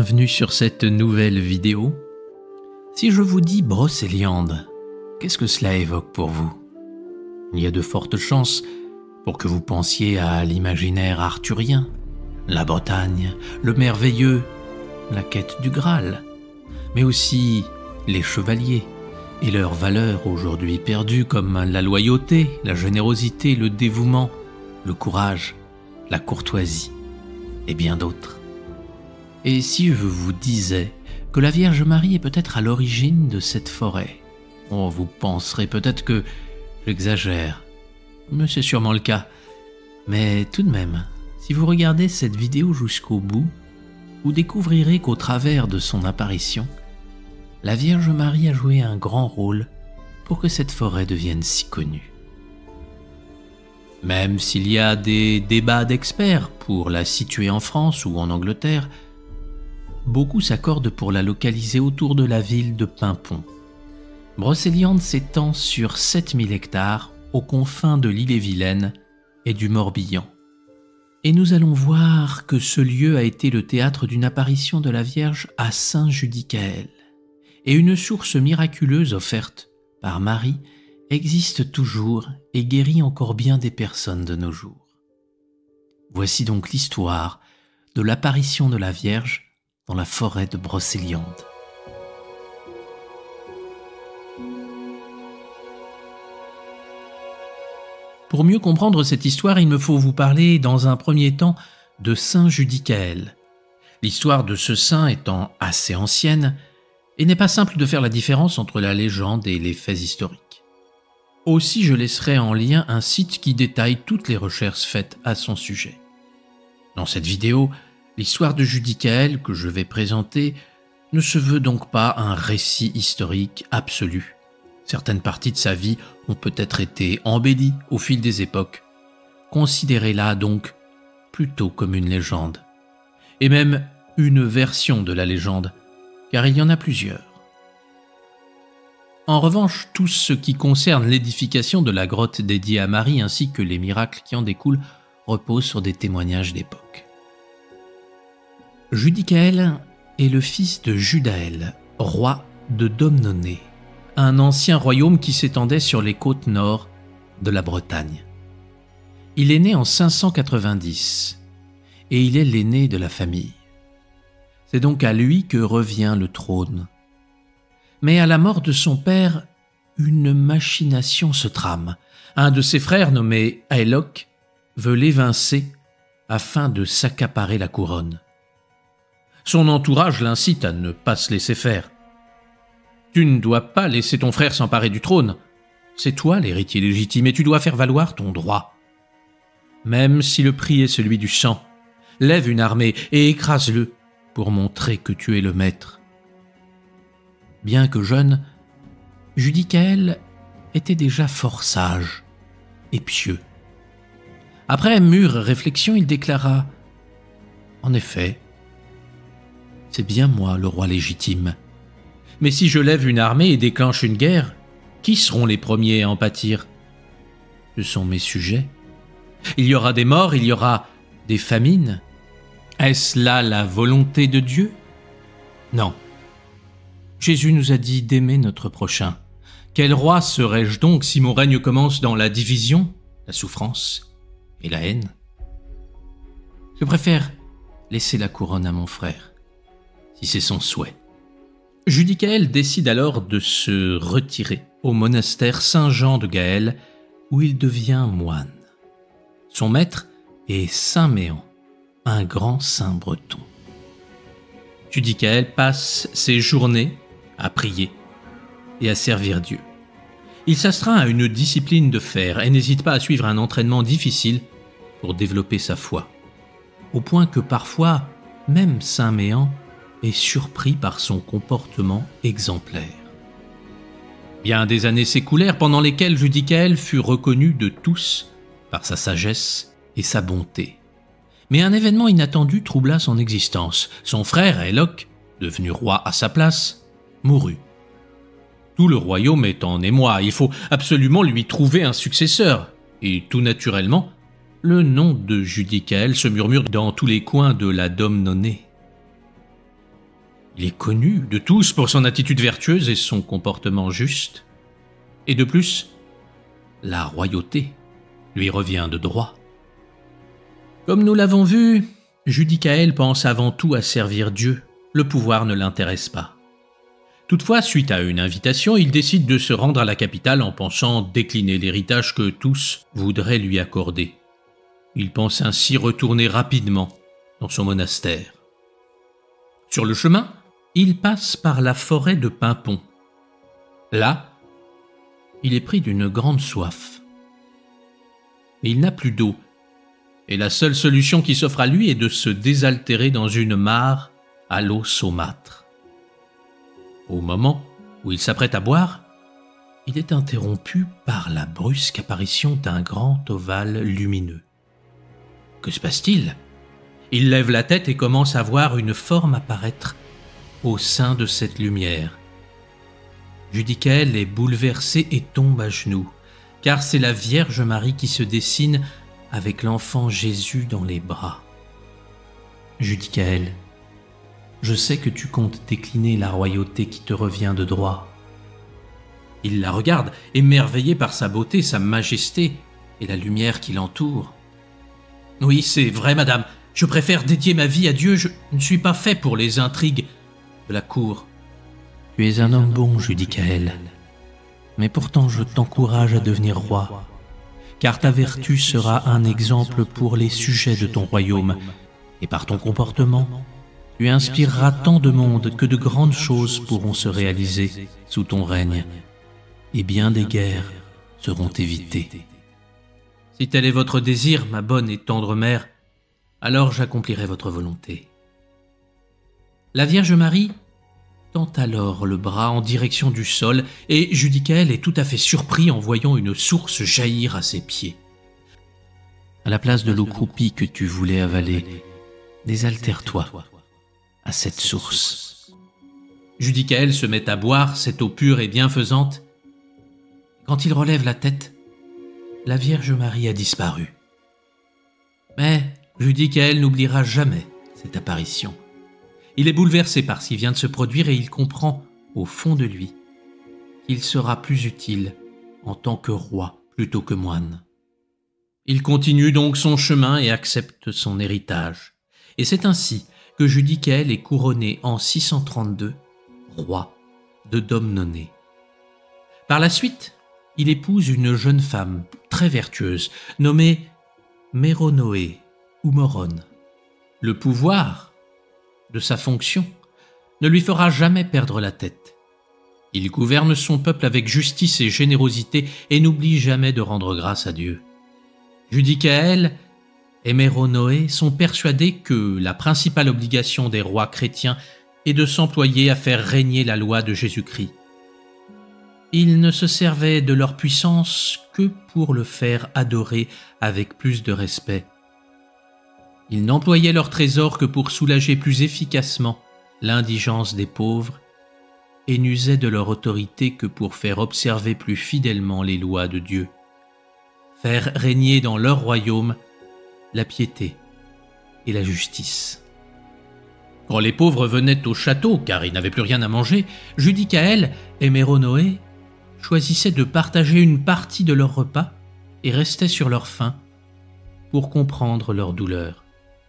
bienvenue sur cette nouvelle vidéo. Si je vous dis Brocéliande, qu'est-ce que cela évoque pour vous? Il y a de fortes chances pour que vous pensiez à l'imaginaire arthurien, la Bretagne, le merveilleux, la quête du Graal, mais aussi les chevaliers et leurs valeurs aujourd'hui perdues comme la loyauté, la générosité, le dévouement, le courage, la courtoisie et bien d'autres. Et si je vous disais que la Vierge Marie est peut-être à l'origine de cette forêt, vous penserez peut-être que j'exagère, mais c'est sûrement le cas. Mais tout de même, si vous regardez cette vidéo jusqu'au bout, vous découvrirez qu'au travers de son apparition, la Vierge Marie a joué un grand rôle pour que cette forêt devienne si connue. Même s'il y a des débats d'experts pour la situer en France ou en Angleterre, beaucoup s'accordent pour la localiser autour de la ville de Paimpont. Brocéliande s'étend sur 7000 hectares aux confins de l'Ille-et-Vilaine et du Morbihan. Et nous allons voir que ce lieu a été le théâtre d'une apparition de la Vierge à Saint-Judicaël. Et une source miraculeuse offerte par Marie existe toujours et guérit encore bien des personnes de nos jours. Voici donc l'histoire de l'apparition de la Vierge dans la forêt de Brocéliande. Pour mieux comprendre cette histoire, il me faut vous parler dans un premier temps de Saint Judicaël. L'histoire de ce saint étant assez ancienne, il n'est pas simple de faire la différence entre la légende et les faits historiques. Aussi, je laisserai en lien un site qui détaille toutes les recherches faites à son sujet. Dans cette vidéo, l'histoire de Judicaël que je vais présenter ne se veut donc pas un récit historique absolu. Certaines parties de sa vie ont peut-être été embellies au fil des époques. Considérez-la donc plutôt comme une légende. Et même une version de la légende, car il y en a plusieurs. En revanche, tout ce qui concerne l'édification de la grotte dédiée à Marie ainsi que les miracles qui en découlent repose sur des témoignages d'époque. Judicaël est le fils de Judaël, roi de Domnonée, un ancien royaume qui s'étendait sur les côtes nord de la Bretagne. Il est né en 590 et il est l'aîné de la famille. C'est donc à lui que revient le trône. Mais à la mort de son père, une machination se trame. Un de ses frères, nommé Aeloc, veut l'évincer afin de s'accaparer la couronne. Son entourage l'incite à ne pas se laisser faire. « Tu ne dois pas laisser ton frère s'emparer du trône. C'est toi l'héritier légitime et tu dois faire valoir ton droit. Même si le prix est celui du sang, lève une armée et écrase-le pour montrer que tu es le maître. » Bien que jeune, Judicaël était déjà fort sage et pieux. Après mûre réflexion, il déclara « En effet, c'est bien moi le roi légitime. Mais si je lève une armée et déclenche une guerre, qui seront les premiers à en pâtir? Ce sont mes sujets. Il y aura des morts, il y aura des famines. Est-ce là la volonté de Dieu? Non. Jésus nous a dit d'aimer notre prochain. Quel roi serais-je donc si mon règne commence dans la division, la souffrance et la haine? Je préfère laisser la couronne à mon frère, si c'est son souhait. Judicaël décide alors de se retirer au monastère Saint-Jean de Gaël, où il devient moine. Son maître est Saint Méan, un grand saint breton. Judicaël passe ses journées à prier et à servir Dieu. Il s'astreint à une discipline de fer et n'hésite pas à suivre un entraînement difficile pour développer sa foi, au point que parfois, même Saint Méan est surpris par son comportement exemplaire. Bien des années s'écoulèrent pendant lesquelles Judicaël fut reconnu de tous par sa sagesse et sa bonté. Mais un événement inattendu troubla son existence. Son frère, Aeloc, devenu roi à sa place, mourut. Tout le royaume est en émoi, il faut absolument lui trouver un successeur. Et tout naturellement, le nom de Judicaël se murmure dans tous les coins de la Domnonée. Il est connu de tous pour son attitude vertueuse et son comportement juste. Et de plus, la royauté lui revient de droit. Comme nous l'avons vu, Judicaël pense avant tout à servir Dieu. Le pouvoir ne l'intéresse pas. Toutefois, suite à une invitation, il décide de se rendre à la capitale en pensant décliner l'héritage que tous voudraient lui accorder. Il pense ainsi retourner rapidement dans son monastère. Sur le chemin, il passe par la forêt de Pimpon. Là, il est pris d'une grande soif. Mais il n'a plus d'eau, et la seule solution qui s'offre à lui est de se désaltérer dans une mare à l'eau saumâtre. Au moment où il s'apprête à boire, il est interrompu par la brusque apparition d'un grand ovale lumineux. Que se passe-t-il ? Il lève la tête et commence à voir une forme apparaître au sein de cette lumière. Judicaël est bouleversé et tombe à genoux, car c'est la Vierge Marie qui se dessine avec l'enfant Jésus dans les bras. Judicaël, je sais que tu comptes décliner la royauté qui te revient de droit. Il la regarde, émerveillé par sa beauté, sa majesté et la lumière qui l'entoure. Oui, c'est vrai, madame, je préfère dédier ma vie à Dieu, je ne suis pas fait pour les intrigues de la cour. Tu es un homme bon, Judicaël, mais pourtant je t'encourage à devenir roi, car ta vertu sera un exemple pour les sujets de ton royaume, et par ton comportement, tu inspireras tant de monde que de grandes choses pourront se réaliser sous ton règne, et bien des guerres seront évitées. Si tel est votre désir, ma bonne et tendre mère, alors j'accomplirai votre volonté. La Vierge Marie tend alors le bras en direction du sol, et Judicaël est tout à fait surpris en voyant une source jaillir à ses pieds. À la place de l'eau croupie que tu voulais avaler, désaltère-toi à cette source. Judicaël se met à boire cette eau pure et bienfaisante. Quand il relève la tête, la Vierge Marie a disparu. Mais Judicaël n'oubliera jamais cette apparition. Il est bouleversé par ce qui vient de se produire et il comprend, au fond de lui, qu'il sera plus utile en tant que roi plutôt que moine. Il continue donc son chemin et accepte son héritage. Et c'est ainsi que Judicaël est couronné en 632 roi de Domnonée. Par la suite, il épouse une jeune femme très vertueuse nommée Méronoé ou Morone. Le pouvoir de sa fonction ne lui fera jamais perdre la tête. Il gouverne son peuple avec justice et générosité et n'oublie jamais de rendre grâce à Dieu. Judicaël et Méronoé sont persuadés que la principale obligation des rois chrétiens est de s'employer à faire régner la loi de Jésus-Christ. Ils ne se servaient de leur puissance que pour le faire adorer avec plus de respect. Ils n'employaient leur trésor que pour soulager plus efficacement l'indigence des pauvres et n'usaient de leur autorité que pour faire observer plus fidèlement les lois de Dieu, faire régner dans leur royaume la piété et la justice. Quand les pauvres venaient au château, car ils n'avaient plus rien à manger, Judicaël et Méronoé choisissaient de partager une partie de leur repas et restaient sur leur faim pour comprendre leur douleur.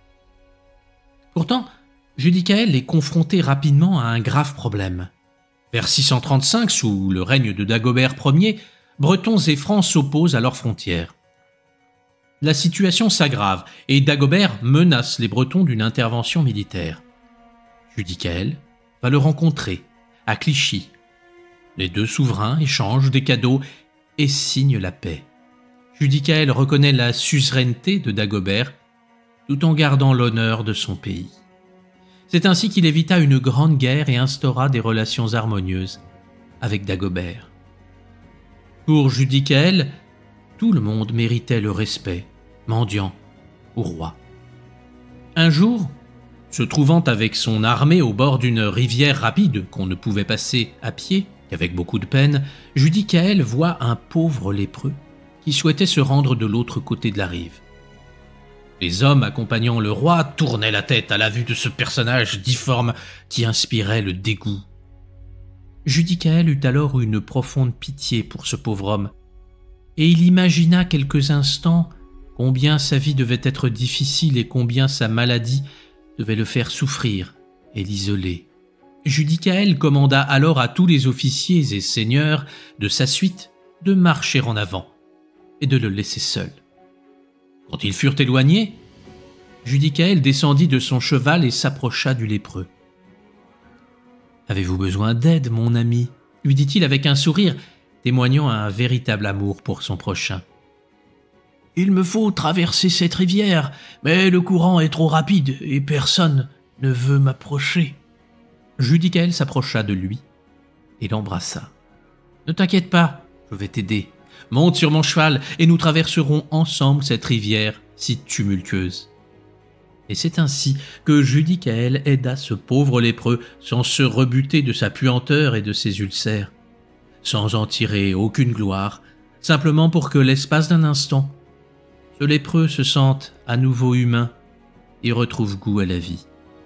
Pourtant, Judicaël est confronté rapidement à un grave problème. Vers 635, sous le règne de Dagobert Ier, Bretons et Francs s'opposent à leurs frontières. La situation s'aggrave et Dagobert menace les Bretons d'une intervention militaire. Judicaël va le rencontrer à Clichy. Les deux souverains échangent des cadeaux et signent la paix. Judicaël reconnaît la suzeraineté de Dagobert tout en gardant l'honneur de son pays. C'est ainsi qu'il évita une grande guerre et instaura des relations harmonieuses avec Dagobert. Pour Judicaël, tout le monde méritait le respect, mendiant ou roi. Un jour, se trouvant avec son armée au bord d'une rivière rapide qu'on ne pouvait passer à pied qu'avec beaucoup de peine, Judicaël voit un pauvre lépreux qui souhaitait se rendre de l'autre côté de la rive. Les hommes accompagnant le roi tournaient la tête à la vue de ce personnage difforme qui inspirait le dégoût. Judicaël eut alors une profonde pitié pour ce pauvre homme, et il imagina quelques instants combien sa vie devait être difficile et combien sa maladie devait le faire souffrir et l'isoler. Judicaël commanda alors à tous les officiers et seigneurs de sa suite de marcher en avant et de le laisser seul. Quand ils furent éloignés, Judicaël descendit de son cheval et s'approcha du lépreux. « Avez-vous besoin d'aide, mon ami ?» lui dit-il avec un sourire, témoignant un véritable amour pour son prochain. « Il me faut traverser cette rivière, mais le courant est trop rapide et personne ne veut m'approcher. » Judicaël s'approcha de lui et l'embrassa. « Ne t'inquiète pas, je vais t'aider. Monte sur mon cheval et nous traverserons ensemble cette rivière si tumultueuse. » Et c'est ainsi que Judicaël aida ce pauvre lépreux sans se rebuter de sa puanteur et de ses ulcères, sans en tirer aucune gloire, simplement pour que l'espace d'un instant, ce lépreux se sente à nouveau humain et retrouve goût à la vie.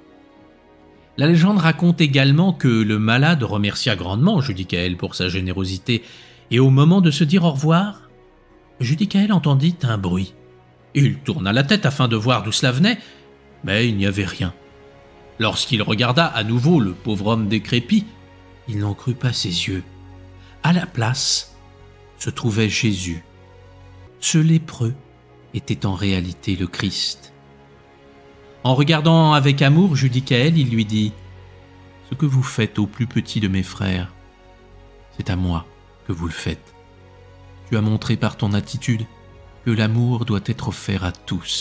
La légende raconte également que le malade remercia grandement Judicaël pour sa générosité, et au moment de se dire au revoir, Judicaël entendit un bruit. Il tourna la tête afin de voir d'où cela venait, mais il n'y avait rien. Lorsqu'il regarda à nouveau le pauvre homme décrépit, il n'en crut pas ses yeux. À la place se trouvait Jésus. Ce lépreux était en réalité le Christ. En regardant avec amour Judicaël, il lui dit « Ce que vous faites au plus petit de mes frères, c'est à moi que vous le faites. Tu as montré par ton attitude que l'amour doit être offert à tous. »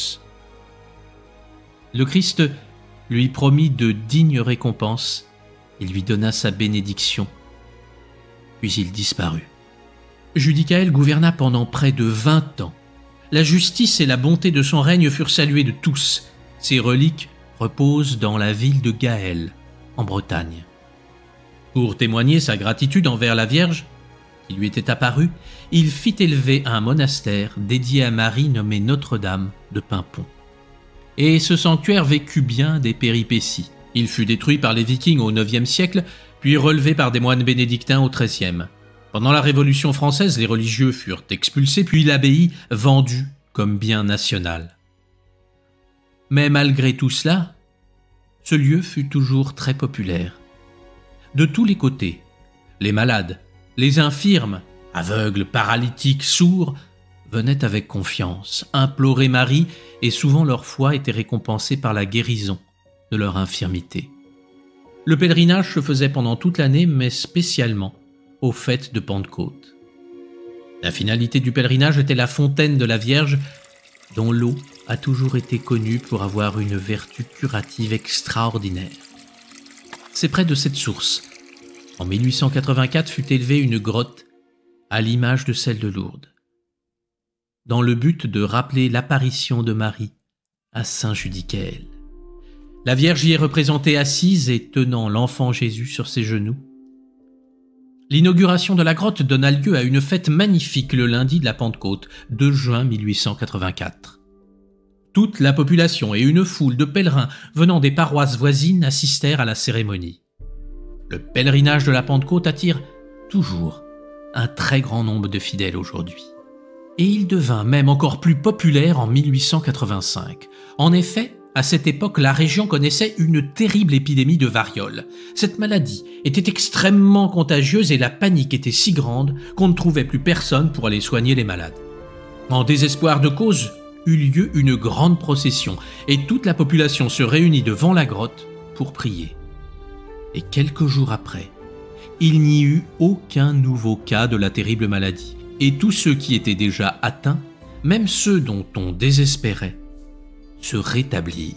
Le Christ lui promit de dignes récompenses et lui donna sa bénédiction. Puis il disparut. Judicaël gouverna pendant près de 20 ans. La justice et la bonté de son règne furent saluées de tous. Ses reliques reposent dans la ville de Gaël, en Bretagne. Pour témoigner sa gratitude envers la Vierge qui lui était apparue, il fit élever un monastère dédié à Marie nommé Notre-Dame de Paimpont. Et ce sanctuaire vécut bien des péripéties. Il fut détruit par les Vikings au IXe siècle, puis relevé par des moines bénédictins au XIIIe. Pendant la Révolution française, les religieux furent expulsés, puis l'abbaye vendue comme bien national. Mais malgré tout cela, ce lieu fut toujours très populaire. De tous les côtés, les malades, les infirmes, aveugles, paralytiques, sourds, venaient avec confiance, implorer Marie, et souvent leur foi était récompensée par la guérison de leur infirmité. Le pèlerinage se faisait pendant toute l'année, mais spécialement aux fêtes de Pentecôte. La finalité du pèlerinage était la fontaine de la Vierge, dont l'eau a toujours été connue pour avoir une vertu curative extraordinaire. C'est près de cette source, en 1884, fut élevée une grotte à l'image de celle de Lourdes, dans le but de rappeler l'apparition de Marie à Saint Judicaël. La Vierge y est représentée assise et tenant l'enfant Jésus sur ses genoux. L'inauguration de la grotte donna lieu à une fête magnifique le lundi de la Pentecôte, 2 juin 1884. Toute la population et une foule de pèlerins venant des paroisses voisines assistèrent à la cérémonie. Le pèlerinage de la Pentecôte attire toujours un très grand nombre de fidèles aujourd'hui. Et il devint même encore plus populaire en 1885. En effet, à cette époque, la région connaissait une terrible épidémie de variole. Cette maladie était extrêmement contagieuse et la panique était si grande qu'on ne trouvait plus personne pour aller soigner les malades. En désespoir de cause, eut lieu une grande procession et toute la population se réunit devant la grotte pour prier. Et quelques jours après, il n'y eut aucun nouveau cas de la terrible maladie. Et tous ceux qui étaient déjà atteints, même ceux dont on désespérait, se rétablirent.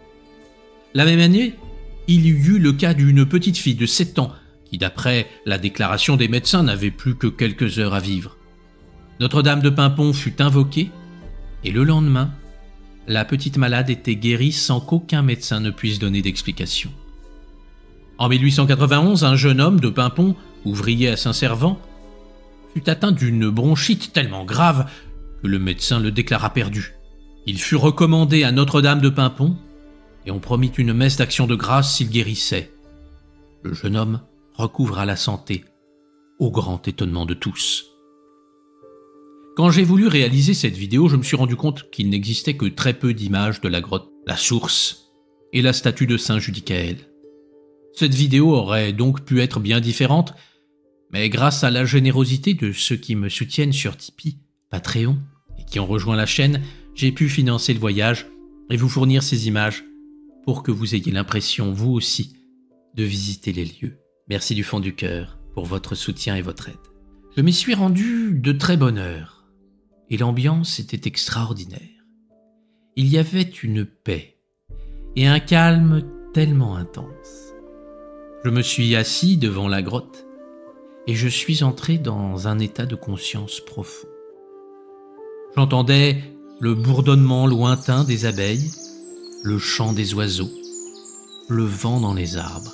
La même année, il y eut le cas d'une petite fille de 7 ans qui, d'après la déclaration des médecins, n'avait plus que quelques heures à vivre. Notre-Dame de Paimpont fut invoquée et le lendemain, la petite malade était guérie sans qu'aucun médecin ne puisse donner d'explication. En 1891, un jeune homme de Paimpont, ouvrier à Saint-Servant, fut atteint d'une bronchite tellement grave que le médecin le déclara perdu. Il fut recommandé à Notre-Dame de Paimpont et on promit une messe d'action de grâce s'il guérissait. Le jeune homme recouvra la santé, au grand étonnement de tous. Quand j'ai voulu réaliser cette vidéo, je me suis rendu compte qu'il n'existait que très peu d'images de la grotte, la source et la statue de Saint Judicaël. Cette vidéo aurait donc pu être bien différente, mais grâce à la générosité de ceux qui me soutiennent sur Tipeee, Patreon et qui ont rejoint la chaîne, j'ai pu financer le voyage et vous fournir ces images pour que vous ayez l'impression, vous aussi, de visiter les lieux. Merci du fond du cœur pour votre soutien et votre aide. Je m'y suis rendu de très bonne heure et l'ambiance était extraordinaire. Il y avait une paix et un calme tellement intense. Je me suis assis devant la grotte et je suis entré dans un état de conscience profond. J'entendais le bourdonnement lointain des abeilles, le chant des oiseaux, le vent dans les arbres.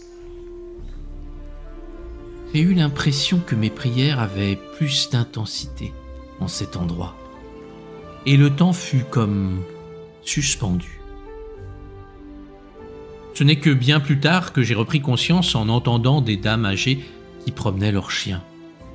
J'ai eu l'impression que mes prières avaient plus d'intensité en cet endroit, et le temps fut comme suspendu. Ce n'est que bien plus tard que j'ai repris conscience en entendant des dames âgées qui promenaient leurs chiens.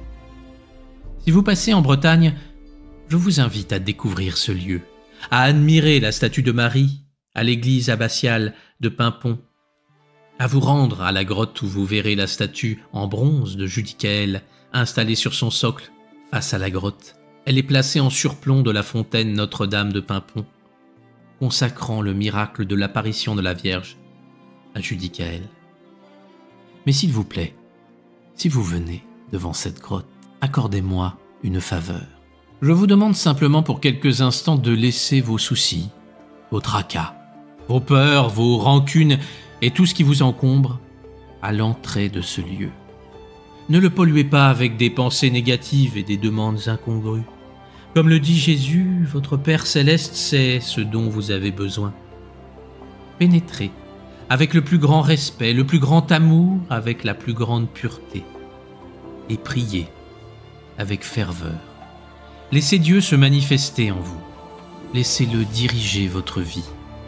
Si vous passez en Bretagne, je vous invite à découvrir ce lieu, à admirer la statue de Marie à l'église abbatiale de Paimpont, à vous rendre à la grotte où vous verrez la statue en bronze de Judicaël installée sur son socle face à la grotte. Elle est placée en surplomb de la fontaine Notre-Dame de Paimpont, consacrant le miracle de l'apparition de la Vierge à Judicaël. Mais s'il vous plaît, si vous venez devant cette grotte, accordez-moi une faveur. Je vous demande simplement pour quelques instants de laisser vos soucis, vos tracas, vos peurs, vos rancunes et tout ce qui vous encombre à l'entrée de ce lieu. Ne le polluez pas avec des pensées négatives et des demandes incongrues. Comme le dit Jésus, votre Père céleste sait ce dont vous avez besoin. Pénétrez avec le plus grand respect, le plus grand amour, avec la plus grande pureté. Et priez avec ferveur. Laissez Dieu se manifester en vous. Laissez-le diriger votre vie.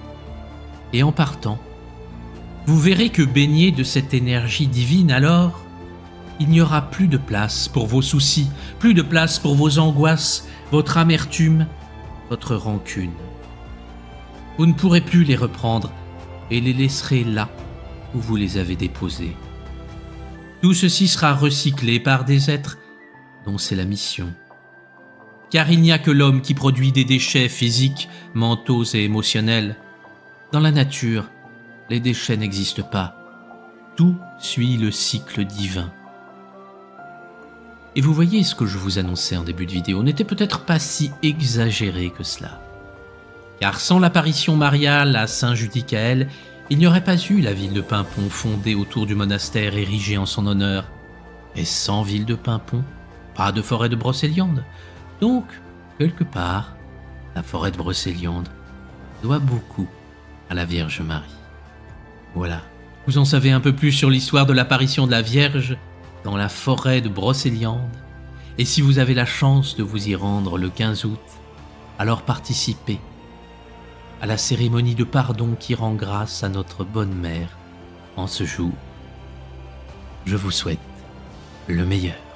Et en partant, vous verrez que baigné de cette énergie divine, alors, il n'y aura plus de place pour vos soucis, plus de place pour vos angoisses, votre amertume, votre rancune. Vous ne pourrez plus les reprendre et les laisserez là où vous les avez déposés. Tout ceci sera recyclé par des êtres dont c'est la mission. Car il n'y a que l'homme qui produit des déchets physiques, mentaux et émotionnels. Dans la nature, les déchets n'existent pas. Tout suit le cycle divin. Et vous voyez, ce que je vous annonçais en début de vidéo n'était peut-être pas si exagéré que cela. Car sans l'apparition mariale à Saint Judicaël, il n'y aurait pas eu la ville de Paimpont fondée autour du monastère érigé en son honneur. Et sans ville de Paimpont, pas de forêt de Brocéliande. Donc, quelque part, la forêt de Brocéliande doit beaucoup à la Vierge Marie. Voilà, vous en savez un peu plus sur l'histoire de l'apparition de la Vierge dans la forêt de Brocéliande. Et si vous avez la chance de vous y rendre le 15 août, alors participez à la cérémonie de pardon qui rend grâce à notre bonne mère en ce jour. Je vous souhaite le meilleur.